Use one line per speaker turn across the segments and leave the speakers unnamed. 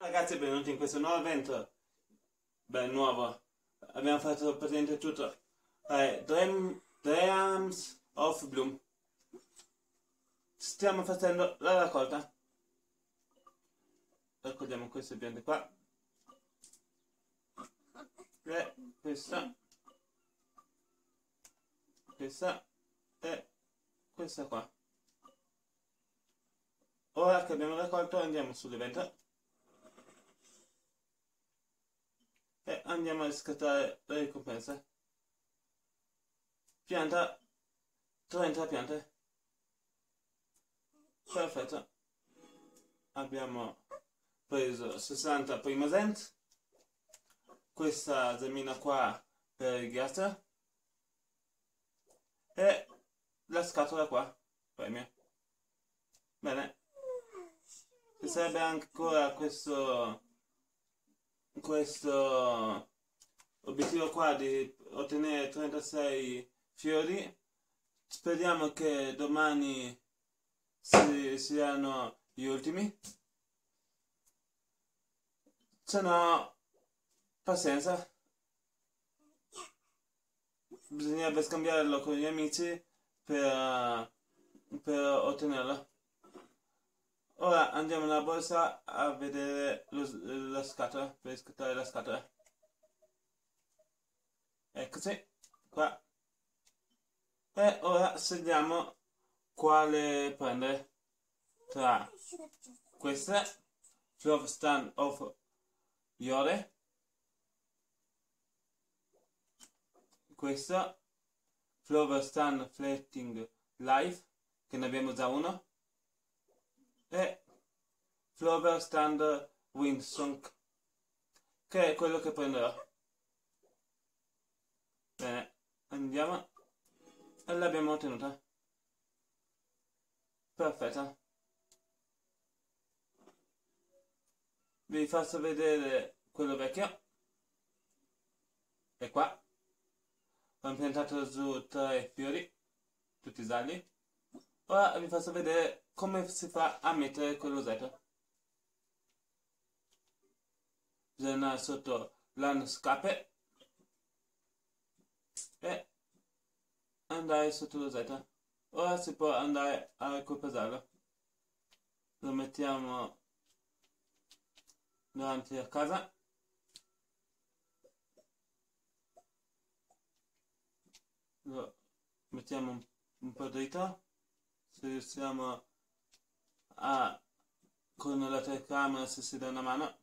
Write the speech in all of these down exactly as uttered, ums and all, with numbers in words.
Ragazzi, benvenuti in questo nuovo evento. Beh, nuovo. Abbiamo fatto presente tutto. Eh, Dream, Dreams of Bloom. Stiamo facendo la raccolta. Raccogliamo queste piante qua. E questa. Questa. E questa qua. Ora che abbiamo raccolto andiamo sull'evento. E andiamo a scattare le ricompense. Pianta trenta piante. Perfetto. Abbiamo preso sessanta prima cent. Questa zemina qua per il gas. E la scatola qua, premio. Bene. Ci sarebbe ancora questo questo obiettivo qua di ottenere trentasei fiori. Speriamo che domani si, siano gli ultimi, se no pazienza, bisognerebbe scambiarlo con gli amici per, per ottenerlo. Ora andiamo nella borsa a vedere lo, la scatola, per scattare la scatola. Eccoci, qua. E ora scegliamo quale prendere tra queste, Flower Stand of Yore, questo, Flower Stand Flatting Life, che ne abbiamo già uno, e Flower Stand Windsong, che è quello che prenderò. Bene, andiamo. E l'abbiamo ottenuta. Perfetto. Vi faccio vedere quello vecchio. E qua. Ho impiantato su tre fiori, tutti gialli. Ora vi faccio vedere come si fa a mettere quello Z. Bisogna andare sotto landscape e andare sotto lo Z. Ora si può andare a equipaggiarlo. Lo mettiamo davanti a casa. Lo mettiamo un, un po' dritto. Se riusciamo a, con la telecamera, se si dà una mano.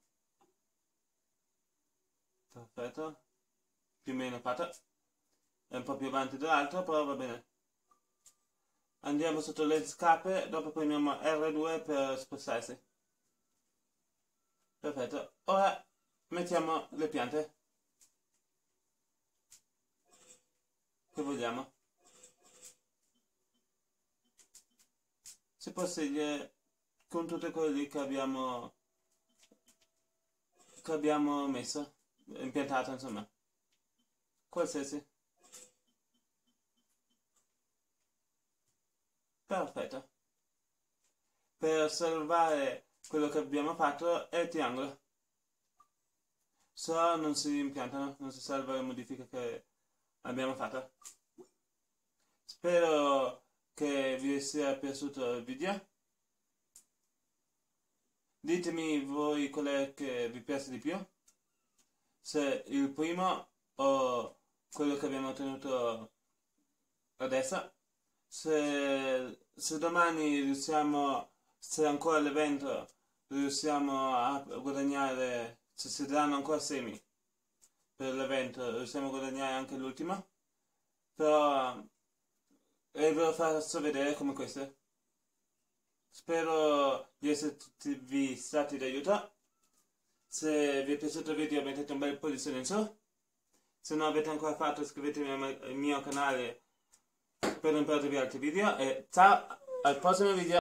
Perfetto. Più o meno fatta. È un po' più avanti dell'altro, però va bene. Andiamo sotto le scape, dopo premiamo erre due per spostarsi. Perfetto. Ora mettiamo le piante che vogliamo. Si può scegliere con tutte quelle che abbiamo che abbiamo messo, impiantato insomma. Qualsiasi. Perfetto. Per salvare quello che abbiamo fatto è il triangolo. Se no non si impiantano, non si salva le modifiche che abbiamo fatto. Spero che vi sia piaciuto il video. Ditemi voi qual è che vi piace di più, se il primo o quello che abbiamo ottenuto adesso. Se, se domani riusciamo, se ancora l'evento riusciamo a guadagnare, se si daranno ancora semi per l'evento, riusciamo a guadagnare anche l'ultimo. Però e ve lo faccio vedere come queste. Spero di esservi stati d'aiuto. Se vi è piaciuto il video mettete un bel pollice in su. Se non avete ancora fatto iscrivetevi al mio canale per non perdervi altri video. E ciao, al prossimo video.